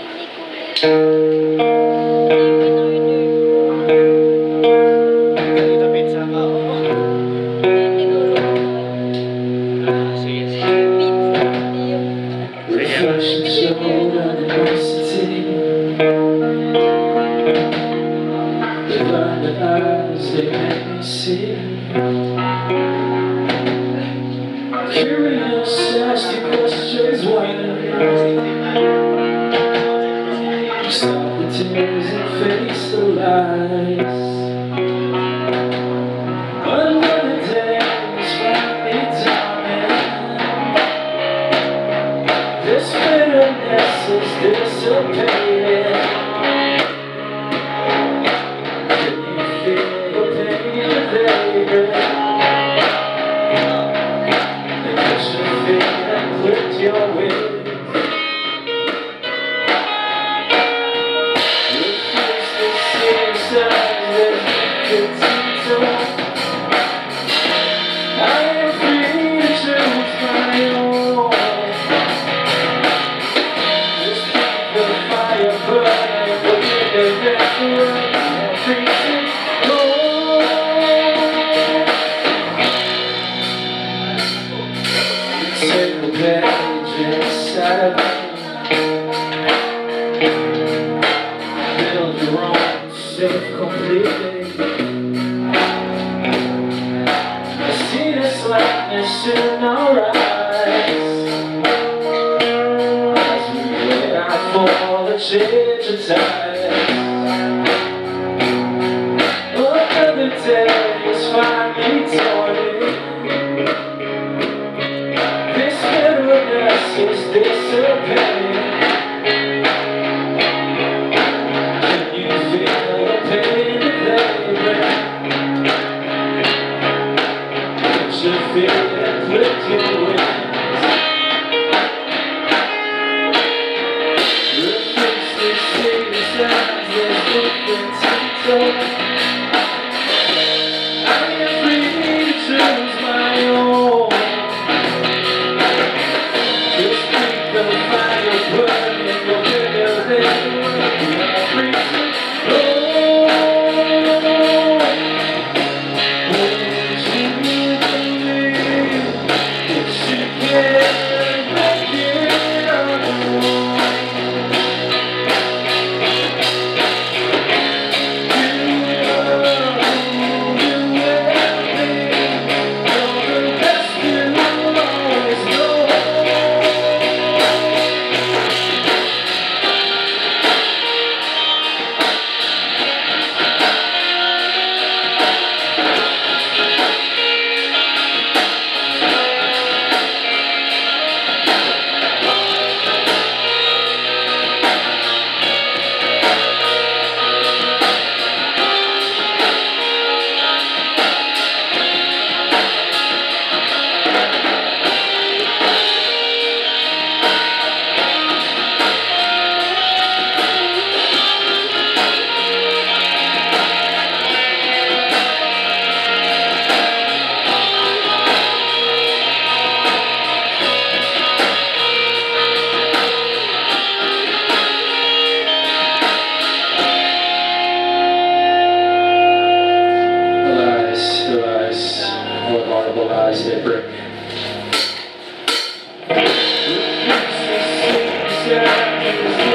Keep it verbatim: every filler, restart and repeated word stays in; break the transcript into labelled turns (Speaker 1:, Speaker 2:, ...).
Speaker 1: Ganito pizza ka, oo. Sige, sige.
Speaker 2: Curious, ask you questions when stop the tears and face the lies. Another day is finally dawning. This bitterness is dissipating. Can you feel the pain baby? Lift your wings. Refuse to see signs that you can tell. I am free to choose my own. Just keep the fire burning, but you can get through everything. Take the page inside of me. Build your own self completely. I see this likeness in our eyes as we wait out for the change of tides. Another day is finally dawning. Is dissipating. Can you feel the pain that they bring? Put your feet and clip your wings. Refuse to see the signs there's different symptoms. I am free to choose my own. The fire burning, the bigger than every oh, would you believe that she can't make it alone? You know everything, you're the best you always know. What horrible eyes they bring. Refuse to see the